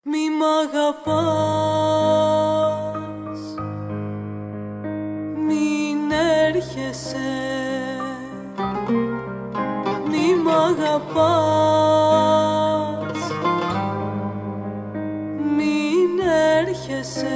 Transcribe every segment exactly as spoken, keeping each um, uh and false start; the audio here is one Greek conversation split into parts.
Μη μ' αγαπάς, μην έρχεσαι. Μη μ' αγαπάς, μην έρχεσαι.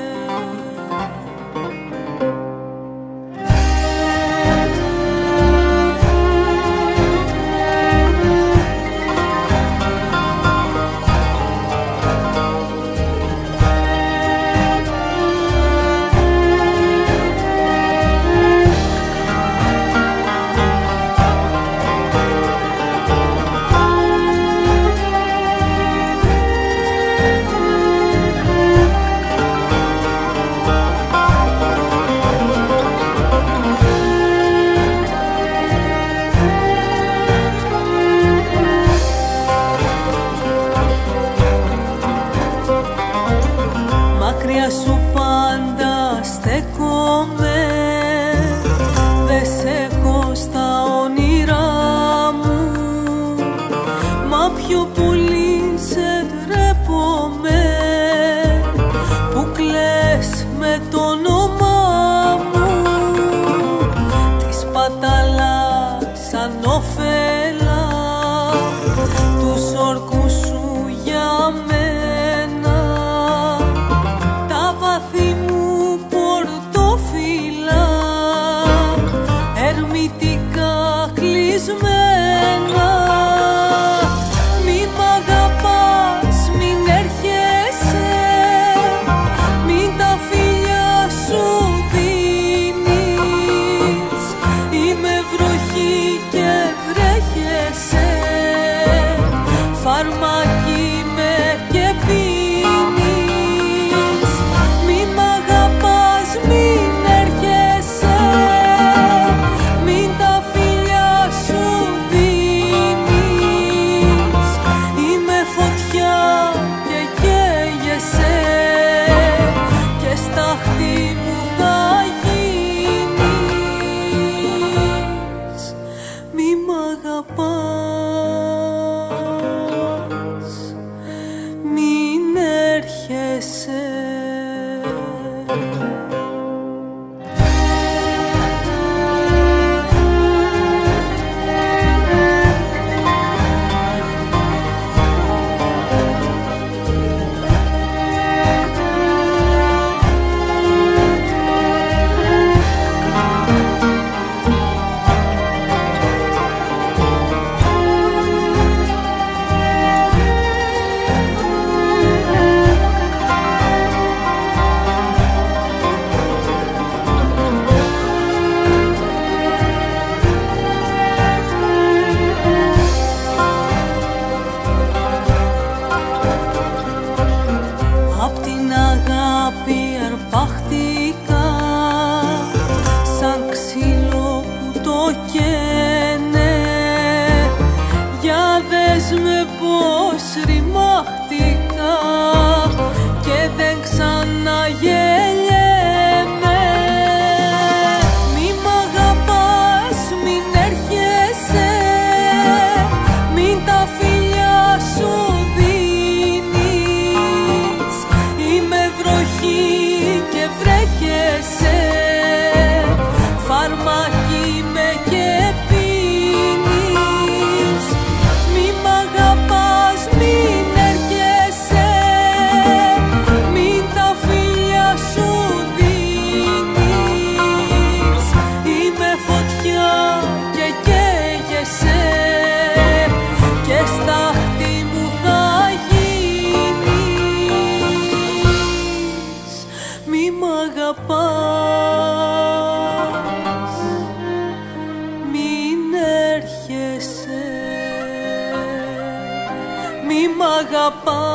Μακριά σου πάντα στέκομαι, δε σε έχω στα όνειρά μου, μα πιο πολύ σε ντρέπομαι που κλαις με το όνομά μου. Τη σπαταλά σαν όφελα τους όρκους σου για μένα. Κλεισμένα. Μη μ' αγαπάς, μην έρχεσαι, μην τα φιλιά σου δίνεις. Είμαι βροχή και βρέχεσαι, φαρμάκι με και πίνεις. Μη μ' αγαπάς, μην έρχεσαι, μην τα μην έρχεσαι. Αρπάχτηκα σαν ξύλο που το καίνε, για δες με πως ρημάχτηκα και δεν ξαναγελιέμαι. Μη μ' αγαπάς, μην έρχεσαι, μην τα φιλιά σου δίνεις. Είμαι βροχή και βρέχεσαι, φαρμάκι με και πίνεις. Μη μ' αγαπάς, μην έρχεσαι, μην τα φιλιά σου δίνεις. Είμαι φωτιά και καίγεσαι και στάχτη μου θα γίνεις. Μη μ' αγαπάς, μην έρχεσαι. Μη μ' αγαπάς.